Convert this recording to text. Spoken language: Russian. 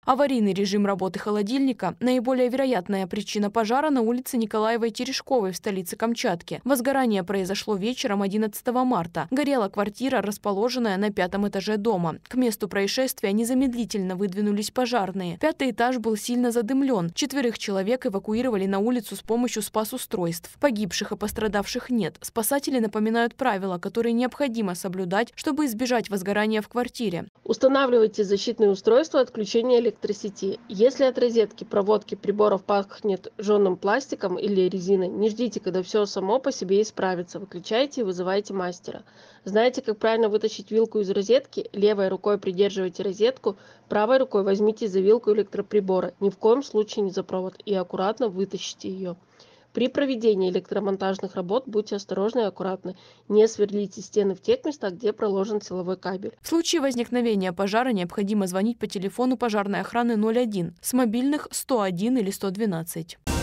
Аварийный режим работы холодильника – наиболее вероятная причина пожара на улице Николаевой Терешковой в столице Камчатки. Возгорание произошло вечером 11 марта. Горела квартира, расположенная на 5-м этаже дома. К месту происшествия незамедлительно выдвинулись пожарные. 5-й этаж был сильно задымлен. 4 человек эвакуировали на улицу с помощью спасустройств. Погибших и пострадавших нет. Спасатели напоминают правила, которые необходимо соблюдать, чтобы избежать возгорания в квартире. Устанавливайте защитные устройства отключения электросети. Если от розетки, проводки, приборов пахнет жженым пластиком или резиной, не ждите, когда все само по себе исправится. Выключайте и вызывайте мастера. Знаете, как правильно вытащить вилку из розетки? Левой рукой придерживайте розетку, правой рукой возьмите за вилку электроприбора. Ни в коем случае не за провод и аккуратно вытащите ее. При проведении электромонтажных работ будьте осторожны и аккуратны. Не сверлите стены в тех местах, где проложен силовой кабель. В случае возникновения пожара необходимо звонить по телефону пожарной охраны 01, с мобильных 101 или 112.